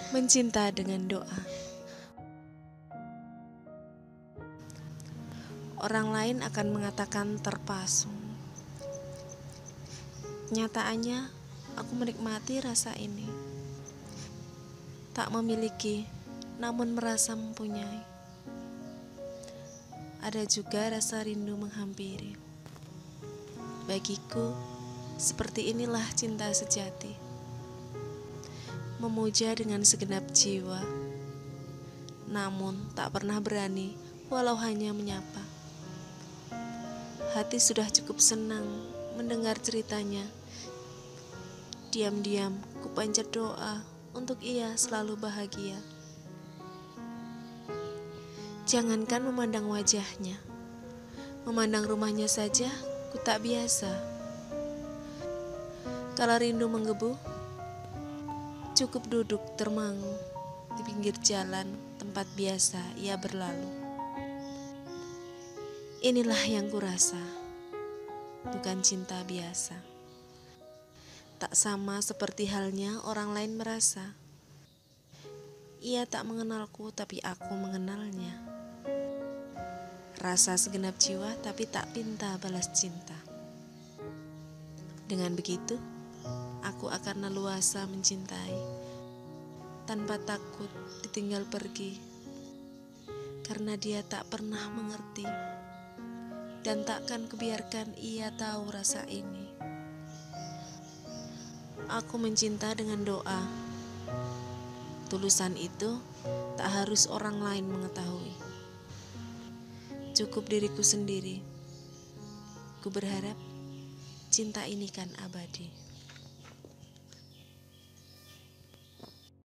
Mencinta dengan doa. Orang lain akan mengatakan terpasung. Nyataannya, aku menikmati rasa ini. Tak memiliki, namun merasa mempunyai. Ada juga rasa rindu menghampiri. Bagiku, seperti inilah cinta sejati. Memuja dengan segenap jiwa, namun tak pernah berani walau hanya menyapa. Hati sudah cukup senang mendengar ceritanya. Diam-diam ku panjat doa untuk ia selalu bahagia. Jangankan memandang wajahnya, memandang rumahnya saja ku tak biasa. Kalau rindu menggebu, cukup duduk termangu di pinggir jalan tempat biasa ia berlalu. Inilah yang kurasa, bukan cinta biasa. Tak sama seperti halnya orang lain merasa. Ia tak mengenalku tapi aku mengenalnya. Rasa segenap jiwa tapi tak pinta balas cinta. Dengan begitu, aku akan leluasa mencintai, tanpa takut ditinggal pergi, karena dia tak pernah mengerti, dan takkan kubiarkan ia tahu rasa ini. Aku mencinta dengan doa. Tulusan itu tak harus orang lain mengetahui. Cukup diriku sendiri. Ku berharap cinta ini kan abadi.